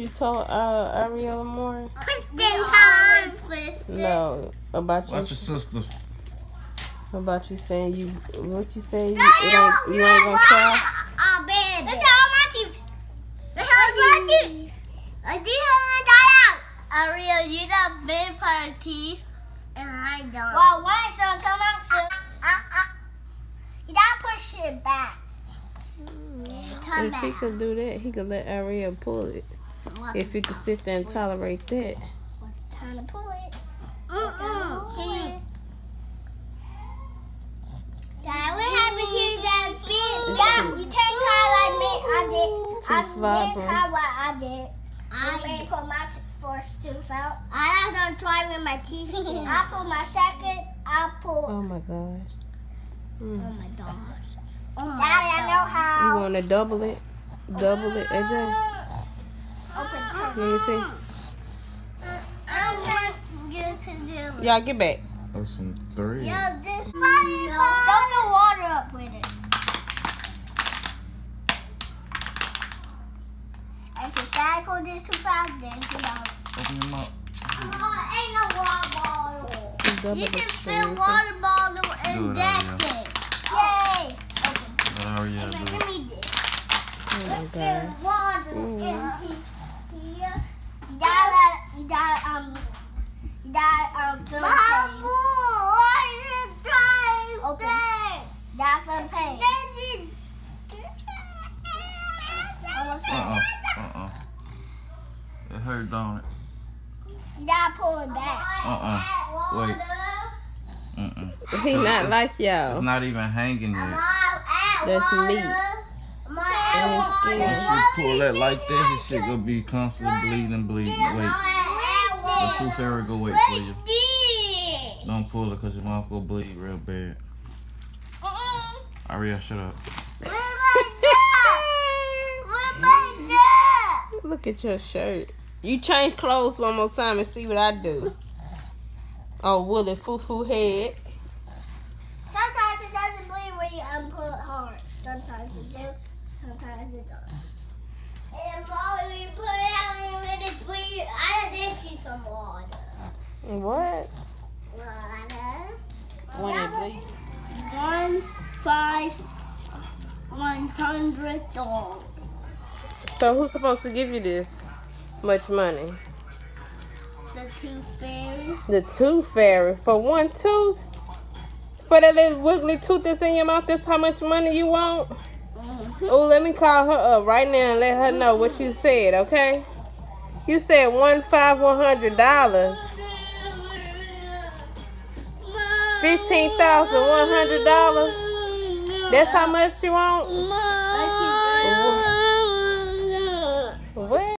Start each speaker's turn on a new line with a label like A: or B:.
A: you told Ariel more? No, about your
B: sister.
A: About you saying you, what you saying, you ain't gonna cry?
C: Oh, baby. That's all my teeth. Ariel, you got big part of teeth. And I don't. Well, why is it come out soon? You gotta push it back.
A: If he could do that, he could let Ariel pull it. If he could sit there and tolerate that.
C: Time to pull it. Dad, what happened to that big? Dad, you can't try like me. I did. I didn't try what I did. I didn't pull my first tooth out. I don't try with my teeth. I pull my second. I pull.
A: Oh my gosh.
C: Oh my gosh. Daddy, I know how.
A: You want to double it? Double it, AJ?
C: Open it.
A: Let me see.
C: I want you to do it.
A: Y'all get back.
B: That's some 3.
C: Yeah, this Don't the water up with it. If you try to pull this too fast, then you know.
B: Open them up.
C: Ain't no water bottle. You can fill water bottle and that's it. Yay!
B: Let
C: Give me this.
A: Oh my
C: Let's
A: God.
C: fill water in here. You gotta fill the pain. Open. Gotta fill the pain. Almost
B: It hurt, don't it?
C: You gotta pull it back.
B: Wait.
A: He not like y'all.
B: It's not even hanging yet.
A: That's meat.
B: Once you pull that like that, his shit gonna be constantly bleeding. Wait. The tooth fairy go wait for you. Don't pull it because your mouth gonna bleed real bad. Ariel, shut up.
A: Look at your shirt. You change clothes one more time and see what I do. Oh, woolly foo-foo head.
C: Sometimes it doesn't bleed when you unpull it hard. Sometimes it do. Sometimes it does. And while we put it out and it bleed, I just need some water.
A: What?
C: Water.
A: When it bleed.
C: $100.
A: So who's supposed to give you this much money?
C: The tooth fairy.
A: The tooth fairy. For one tooth? For that little wiggly tooth that's in your mouth, that's how much money you want? Oh, let me call her up right now and let her know what you said, okay? You said $100. $15,100. That's how much you want?